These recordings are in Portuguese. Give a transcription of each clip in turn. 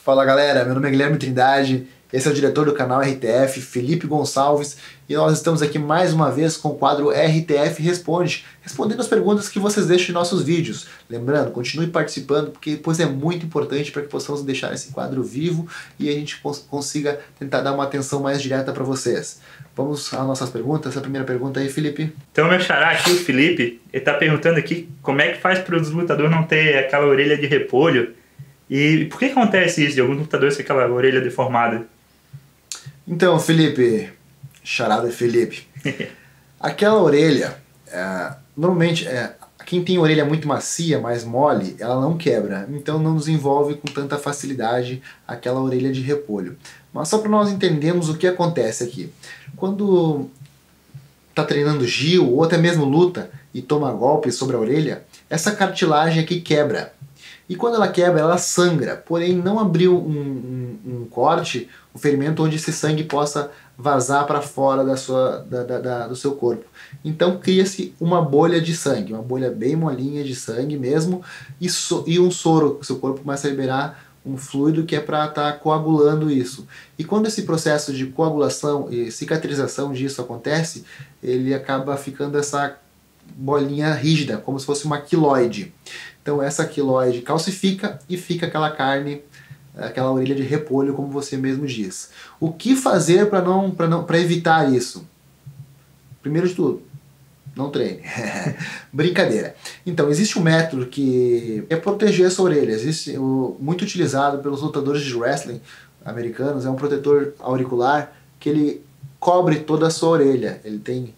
Fala galera, meu nome é Guilherme Trindade, esse é o diretor do canal RTF, Felipe Gonçalves, e nós estamos aqui mais uma vez com o quadro RTF Responde, respondendo as perguntas que vocês deixam em nossos vídeos. Lembrando, continue participando, porque pois é muito importante para que possamos deixar esse quadro vivo e a gente consiga tentar dar uma atenção mais direta para vocês. Vamos às nossas perguntas. Essa primeira pergunta aí, Felipe. Então meu xará aqui, o Felipe, ele tá perguntando aqui como é que faz para os lutadores não ter aquela orelha de repolho. E por que acontece isso de alguns lutadores com aquela orelha deformada? Então, Felipe, charada Felipe, aquela orelha, normalmente, quem tem orelha muito macia, mais mole, ela não quebra, então não desenvolve com tanta facilidade aquela orelha de repolho. Mas só para nós entendermos o que acontece aqui. Quando está treinando Gil ou até mesmo luta e toma golpes sobre a orelha, essa cartilagem aqui quebra. E quando ela quebra, ela sangra, porém não abriu um corte, um ferimento onde esse sangue possa vazar para fora do seu corpo. Então cria-se uma bolha de sangue, uma bolha bem molinha de sangue mesmo, e um soro, o seu corpo começa a liberar um fluido que é para estar coagulando isso. E quando esse processo de coagulação e cicatrização disso acontece, ele acaba ficando essa bolinha rígida, como se fosse uma quiloide. Então essa quiloide calcifica e fica aquela carne, aquela orelha de repolho, como você mesmo diz. O que fazer para evitar isso? Primeiro de tudo, não treine. Brincadeira. Então, existe um método que é proteger essa orelha. Existe muito utilizado pelos lutadores de wrestling americanos, é um protetor auricular que ele cobre toda a sua orelha. Ele tem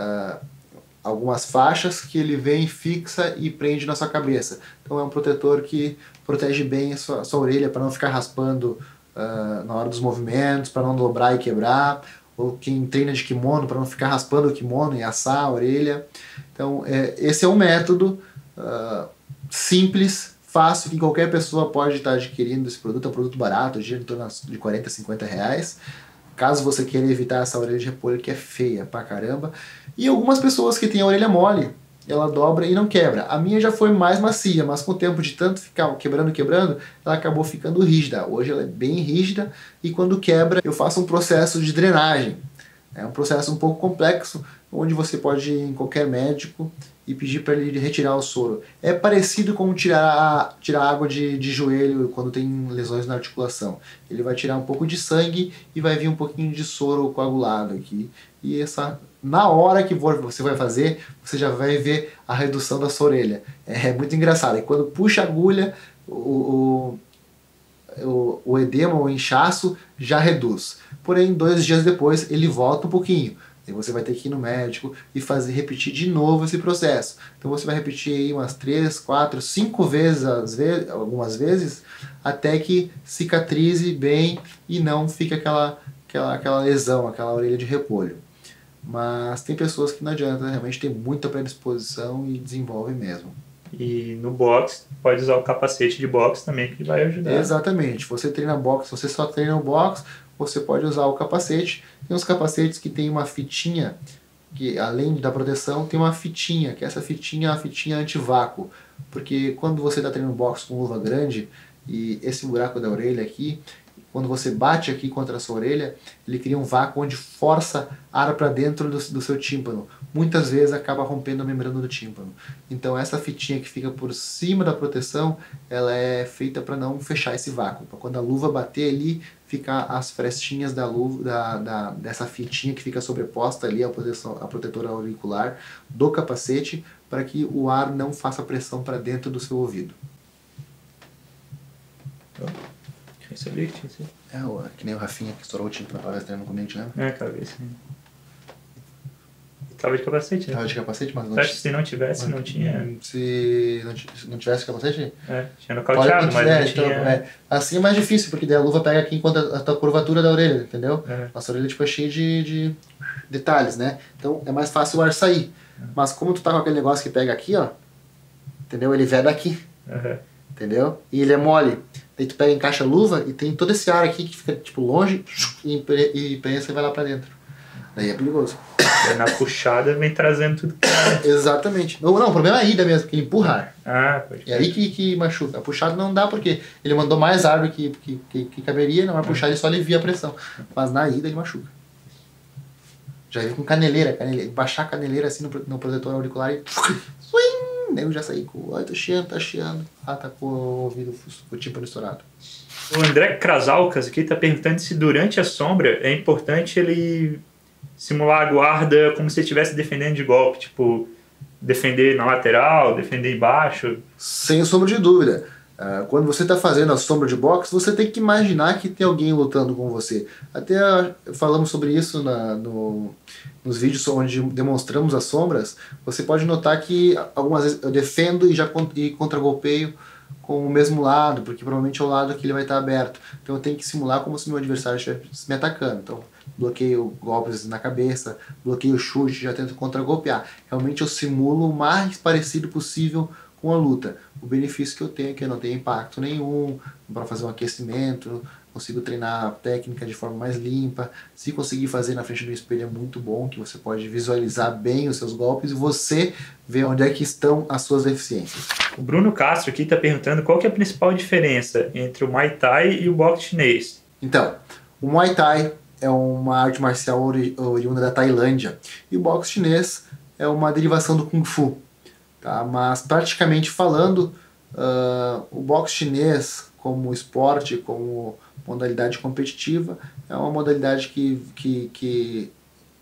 algumas faixas que ele vem, fixa e prende na sua cabeça. Então é um protetor que protege bem a sua orelha para não ficar raspando na hora dos movimentos, para não dobrar e quebrar, ou quem treina de kimono para não ficar raspando o kimono e assar a orelha. Então esse é um método simples, fácil, que qualquer pessoa pode estar adquirindo esse produto. É um produto barato, em torno de 40, 50 reais. Caso você queira evitar essa orelha de repolho que é feia pra caramba. E algumas pessoas que têm a orelha mole, ela dobra e não quebra. A minha já foi mais macia, mas com o tempo de tanto ficar quebrando, ela acabou ficando rígida. Hoje ela é bem rígida e quando quebra eu faço um processo de drenagem. É um processo um pouco complexo, onde você pode ir em qualquer médico e pedir para ele retirar o soro. É parecido com tirar água de joelho quando tem lesões na articulação. Ele vai tirar um pouco de sangue e vai vir um pouquinho de soro coagulado aqui. E na hora que você vai fazer, você já vai ver a redução da sua orelha. É muito engraçado. E quando puxa a agulha, o edema, o inchaço já reduz. Porém, 2 dias depois ele volta um pouquinho. E você vai ter que ir no médico e repetir de novo esse processo. Então você vai repetir aí umas 3, 4, 5 vezes, algumas vezes, até que cicatrize bem e não fique aquela lesão, aquela orelha de repolho. Mas tem pessoas que não adianta, realmente tem muita predisposição e desenvolve mesmo. E no boxe, pode usar o capacete de boxe também, que vai ajudar. Exatamente. Você treina boxe, você só treina o boxe, você pode usar o capacete. Tem uns capacetes que tem uma fitinha, que além da proteção, tem uma fitinha, que essa fitinha é uma fitinha anti-vácuo. Porque quando você está treinando boxe com luva grande, e esse buraco da orelha aqui, quando você bate aqui contra a sua orelha, ele cria um vácuo onde força ar para dentro do seu tímpano. Muitas vezes acaba rompendo a membrana do tímpano. Então essa fitinha que fica por cima da proteção, ela é feita para não fechar esse vácuo. Para quando a luva bater ali, ficar as frestinhas da luva, dessa fitinha que fica sobreposta ali a protetora auricular do capacete, para que o ar não faça pressão para dentro do seu ouvido. Eu sabia que tinha sido. Que nem o Rafinha que estourou o tímpano na treinando comigo, te lembra? Aquela vez, sim. Tava de capacete, né? Tava de capacete, mas não. Acho que se não tivesse, não tinha. Se não tivesse capacete? Tinha nocauteado, mas não tinha. Então, assim é mais difícil, porque daí a luva pega aqui enquanto a tua curvatura da orelha, entendeu? Nossa orelha tipo, é cheia de detalhes, né? Então é mais fácil o ar sair. Mas como tu tá com aquele negócio que pega aqui, ó, entendeu? Ele vem daqui. Entendeu? E ele é mole. Daí tu pega, encaixa a luva e tem todo esse ar aqui que fica tipo longe e prensa e vai lá pra dentro. Daí é perigoso. E na puxada vem trazendo tudo. Exatamente. Não, o problema é a ida mesmo, que é empurrar. Pode É aí que machuca. A puxada não dá porque ele mandou mais ar do que caberia, na puxada ele só alivia a pressão. Mas na ida ele machuca. Já vi com caneleira, baixar a caneleira assim no protetor auricular e... Swing! Daí eu já saí com... Ai, tá chiando. Tá com o ouvido, o tímpano estourado. O André Krasalkas aqui tá perguntando se durante a sombra é importante ele simular a guarda como se estivesse defendendo de golpe. Tipo, defender na lateral, defender embaixo. Sem sombra de dúvida. Quando você está fazendo a sombra de boxe, você tem que imaginar que tem alguém lutando com você. Até falamos sobre isso nos vídeos onde demonstramos as sombras. Você pode notar que algumas vezes eu defendo e contra-golpeio com o mesmo lado, porque provavelmente é o lado que ele vai estar aberto. Então eu tenho que simular como se meu adversário estivesse me atacando. Então bloqueio golpes na cabeça, bloqueio chute, já tento contra-golpear. Realmente eu simulo o mais parecido possível com a luta. O benefício que eu tenho é que eu não tenho impacto nenhum para fazer um aquecimento, consigo treinar a técnica de forma mais limpa. Se conseguir fazer na frente do espelho é muito bom, que você pode visualizar bem os seus golpes e você ver onde é que estão as suas deficiências. O Bruno Castro aqui está perguntando qual que é a principal diferença entre o Muay Thai e o boxe chinês. Então, o Muay Thai é uma arte marcial oriunda da Tailândia e o boxe chinês é uma derivação do Kung Fu. Tá? Mas praticamente falando, o boxe chinês como esporte, como modalidade competitiva, é uma modalidade que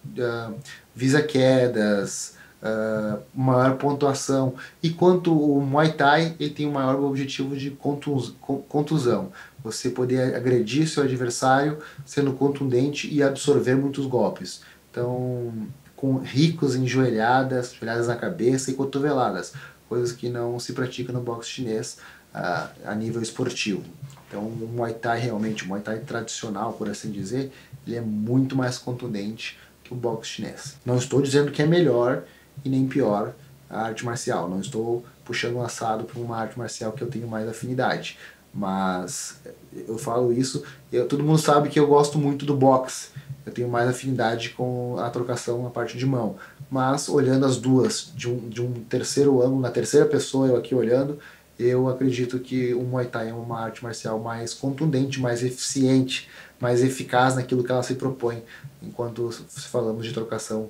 visa quedas, maior pontuação, enquanto o Muay Thai ele tem o maior objetivo de contusão, você poder agredir seu adversário sendo contundente e absorver muitos golpes. Então, ricos em joelhadas na cabeça e cotoveladas, coisas que não se praticam no boxe chinês a nível esportivo. Então o Muay Thai realmente, o Muay Thai tradicional, por assim dizer, ele é muito mais contundente que o boxe chinês. Não estou dizendo que é melhor e nem pior a arte marcial, não estou puxando um assado para uma arte marcial que eu tenho mais afinidade, mas eu falo isso, todo mundo sabe que eu gosto muito do boxe. Eu tenho mais afinidade com a trocação na parte de mão. Mas olhando as duas de um terceiro ângulo, na terceira pessoa, eu aqui olhando, eu acredito que o Muay Thai é uma arte marcial mais contundente, mais eficiente, mais eficaz naquilo que ela se propõe, enquanto falamos de trocação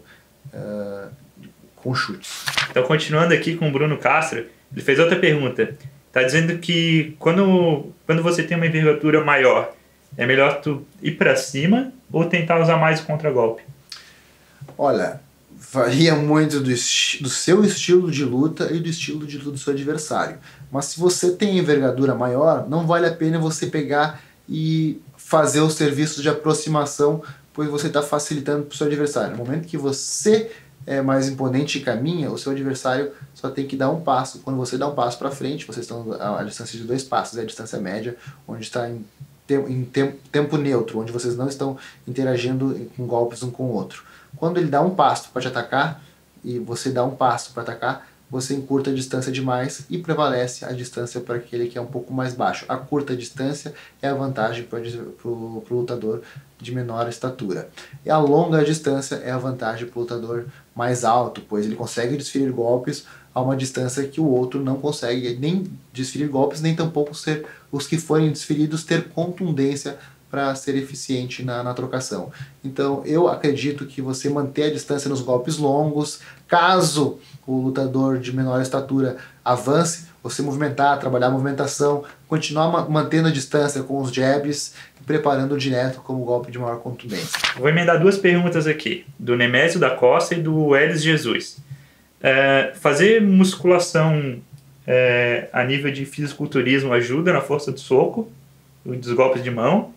com chutes. Então, continuando aqui com o Bruno Castro, ele fez outra pergunta. Está dizendo que quando você tem uma envergadura maior, é melhor tu ir para cima ou tentar usar mais o contragolpe? Olha, varia muito do seu estilo de luta e do estilo de luta do seu adversário. Mas se você tem envergadura maior, não vale a pena você pegar e fazer os serviços de aproximação, pois você está facilitando para o seu adversário. No momento que você é mais imponente e caminha, o seu adversário só tem que dar um passo. Quando você dá um passo para frente, vocês estão a distância de 2 passos, é a distância média, onde está em tempo neutro, onde vocês não estão interagindo com golpes um com o outro. Quando ele dá um passo para te atacar, e você dá um passo para atacar, você encurta a distância demais e prevalece a distância para aquele que é um pouco mais baixo. A curta distância é a vantagem para o lutador de menor estatura. E a longa distância é a vantagem para o lutador mais alto, pois ele consegue desferir golpes a uma distância que o outro não consegue nem desferir golpes, nem tampouco os que forem desferidos ter contundência para ser eficiente na trocação. Então eu acredito que você manter a distância nos golpes longos, caso o lutador de menor estatura avance, você movimentar, trabalhar a movimentação, continuar mantendo a distância com os jabs e preparando direto como golpe de maior contundência. Vou emendar 2 perguntas aqui, do Nemésio da Costa e do Elis Jesus. Fazer musculação a nível de fisiculturismo ajuda na força do soco, dos golpes de mão?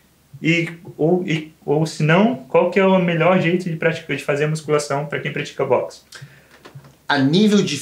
Ou se não, qual que é o melhor jeito de fazer musculação para quem pratica boxe? A nível de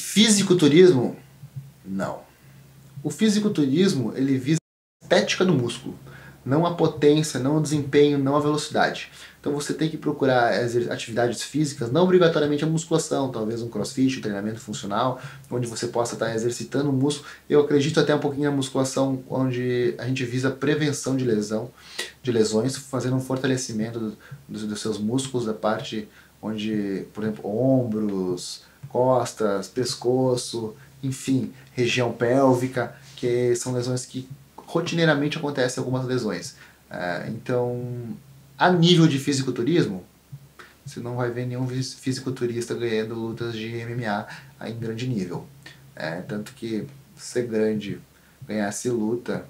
fisiculturismo, não. O fisiculturismo ele visa a estética do músculo. não a potência, não o desempenho, não a velocidade. Então você tem que procurar atividades físicas, não obrigatoriamente a musculação, talvez um crossfit, um treinamento funcional, onde você possa estar exercitando o músculo. Eu acredito até um pouquinho na musculação, onde a gente visa prevenção de lesões, fazendo um fortalecimento dos seus músculos, da parte onde, por exemplo, ombros, costas, pescoço, enfim, região pélvica, que são lesões que rotineiramente acontecem algumas lesões. Então, a nível de fisiculturismo, você não vai ver nenhum fisiculturista ganhando lutas de MMA em grande nível. Tanto que ser grande, ganhasse luta,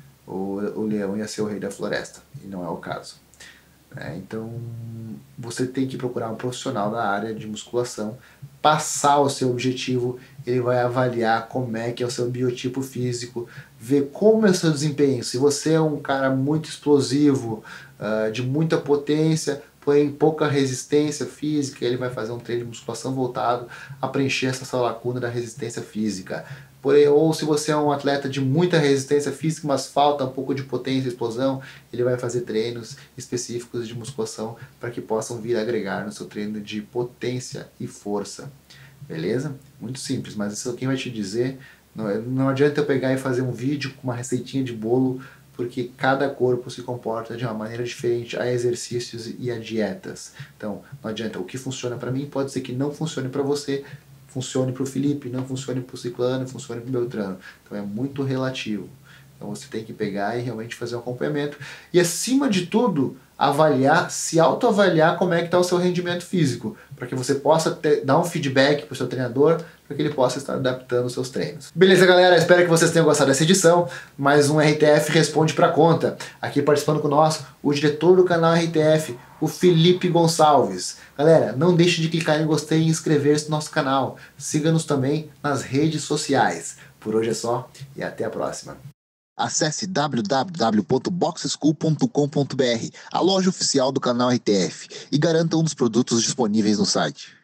o leão ia ser o rei da floresta, e não é o caso. Então, você tem que procurar um profissional da área de musculação, passar o seu objetivo, ele vai avaliar como é que é o seu biotipo físico, ver como é o seu desempenho. Se você é um cara muito explosivo, de muita potência, porém pouca resistência física, ele vai fazer um treino de musculação voltado a preencher essa lacuna da resistência física. Porém, ou se você é um atleta de muita resistência física, mas falta um pouco de potência e explosão, ele vai fazer treinos específicos de musculação para que possam vir agregar no seu treino de potência e força. Beleza? Muito simples, mas isso quem vai te dizer. Não adianta eu pegar e fazer um vídeo com uma receitinha de bolo, porque cada corpo se comporta de uma maneira diferente a exercícios e a dietas. Então, não adianta. O que funciona para mim pode ser que não funcione para você, funcione para o Felipe, não funcione para o Ciclano, funcione para o Beltrano. Então é muito relativo. Então você tem que pegar e realmente fazer um acompanhamento. E acima de tudo, avaliar, se autoavaliar como é que está o seu rendimento físico, para que você possa dar um feedback para o seu treinador, para que ele possa estar adaptando os seus treinos. Beleza, galera? Espero que vocês tenham gostado dessa edição. Mais um RTF Responde para Conta. Aqui participando conosco, o diretor do canal RTF, o Felipe Gonçalves. Galera, não deixe de clicar em gostei e inscrever-se no nosso canal. Siga-nos também nas redes sociais. Por hoje é só e até a próxima. Acesse www.boxschool.com.br, a loja oficial do canal RTF, e garanta um dos produtos disponíveis no site.